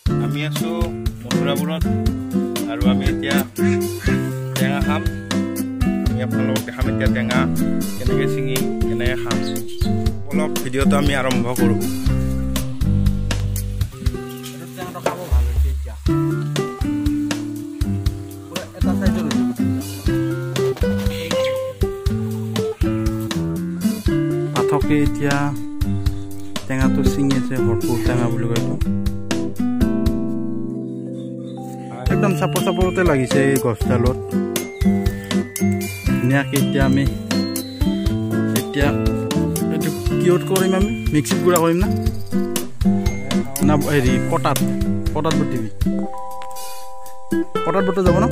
আমি আছো মথুৰাপুৰত আৰু আমি এতিয়া টেঙা খাম। আমি আপোনালোকক দেখাম এতিয়া টেঙা কেনেকৈ ছিঙিম, কেনেকৈ খাম। অলপ ভিডিঅ'টো আমি আৰম্ভ কৰোঁ। টেঙাটো খাব ভাল হৈছে এতিয়া পুৰা এটা চাইজৰ হৈছে। পাঠকে এতিয়া টেঙাটো ছিঙি আছে, ভৰপূৰ টেঙা বুলি কয় এইটো। একদম চাপৰ চাপৰতে লাগিছে এই গছডালত ধুনীয়াকৈ। এতিয়া আমি এইটো কিয়ত কৰিম, আমি মিক্সিত গুড়া কৰিম না হেৰি পটাত বটিবি, পটাত বটা যাব ন?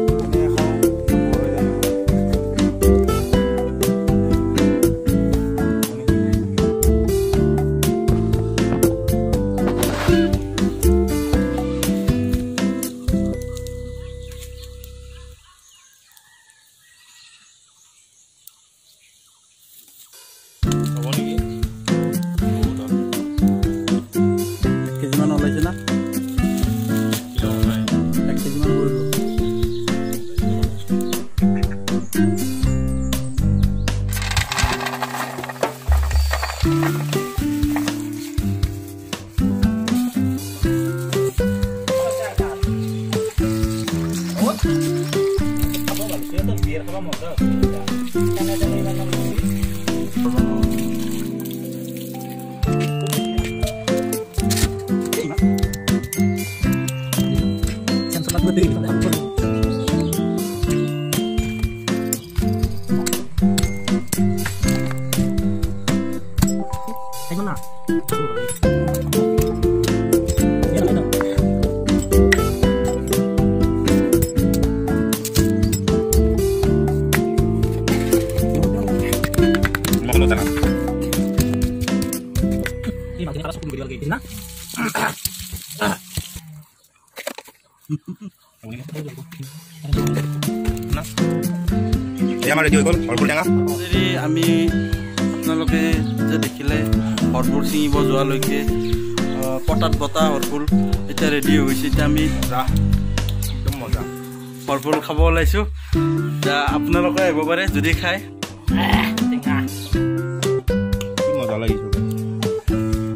আমি আপোনালোকে যে দেখিলে হৰফুল ছিঙিব যোৱালৈকে পটাত বটা হৰফুল এতিয়া ৰেডি হৈ গৈছে। এতিয়া আমি একদম মজা হৰফুল খাব ওলাইছোঁ। এতিয়া আপোনালোকে আহিব পাৰে যদি খায়। মজা লাগিছে।